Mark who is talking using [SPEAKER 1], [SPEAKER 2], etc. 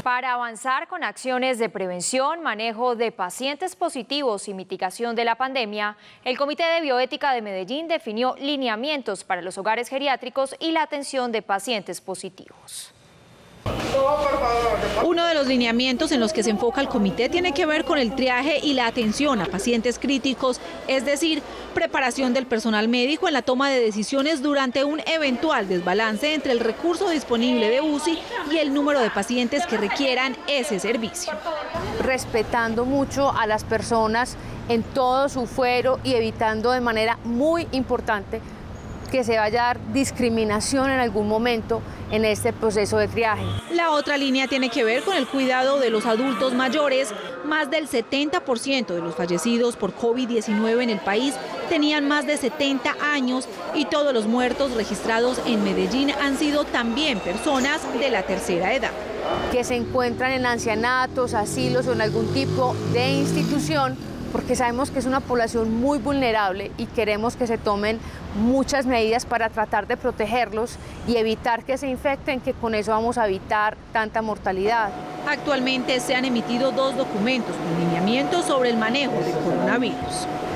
[SPEAKER 1] Para avanzar con acciones de prevención, manejo de pacientes positivos y mitigación de la pandemia, el Comité de Bioética de Medellín definió lineamientos para los hogares geriátricos y la atención de pacientes positivos.
[SPEAKER 2] Uno de los lineamientos en los que se enfoca el comité tiene que ver con el triaje y la atención a pacientes críticos, es decir, preparación del personal médico en la toma de decisiones durante un eventual desbalance entre el recurso disponible de UCI y el número de pacientes que requieran ese servicio.
[SPEAKER 3] Respetando mucho a las personas en todo su fuero y evitando de manera muy importante que se vaya a dar discriminación en algún momento en este proceso de triaje.
[SPEAKER 2] La otra línea tiene que ver con el cuidado de los adultos mayores. Más del 70% de los fallecidos por COVID-19 en el país tenían más de 70 años y todos los muertos registrados en Medellín han sido también personas de la tercera edad.
[SPEAKER 3] Que se encuentran en ancianatos, asilos o en algún tipo de institución, porque sabemos que es una población muy vulnerable y queremos que se tomen muchas medidas para tratar de protegerlos y evitar que se infecten, que con eso vamos a evitar tanta mortalidad.
[SPEAKER 2] Actualmente se han emitido 2 documentos con lineamientos sobre el manejo del coronavirus.